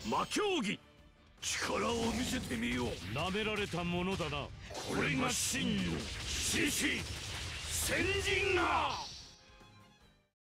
魔競技、力を見せてみよう。 舐められたものだな。 これが真の獅子、先人が